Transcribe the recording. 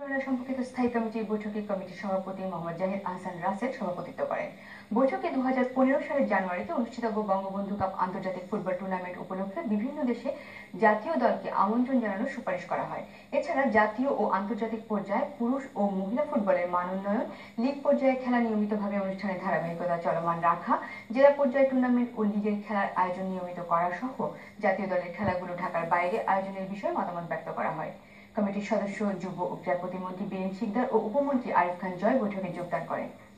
মন্ত্রণালয় সম্পর্কিত স্থায়ী কমিটির বৈঠকে কমিটির সভাপতি মোহাম্মদ জাহিদ আহসান রাসেল সভাপতিত্ব করেন। বৈঠকে 2015 সালের জানুয়ারিতে অনুষ্ঠিতব্য বঙ্গবন্ধু কাপ আন্তর্জাতিক ফুটবল টুর্নামেন্ট উপলক্ষে বিভিন্ন দেশে জাতীয় দলকে আমন্ত্রণ জানানোর সুপারিশ করা হয়। এছাড়া জাতীয় ও আন্তর্জাতিক পর্যায়ে পুরুষ ও মহিলা ফুটবলের মান উন্নয়ন, লীগ পর্যায়ে খেলা নিয়মিতভাবে অনুষ্ঠানের ধারাবাহিকতা চলমান রাখা, জেলা পর্যায়ে টুর্নামেন্ট ও লীগের খেলার আয়োজন নিয়মিত করা সহ জাতীয় দলের খেলাগুলো ঢাকার বাইরে আয়োজনের বিষয়ে মতামত ব্যক্ত করা হয়। কমিটির সদস্য, যুব ও ক্রীড়া প্রতিমন্ত্রী বীরেন শিকদার ও উপমন্ত্রী আরিফ খান জয় বৈঠকে যোগদান করেন।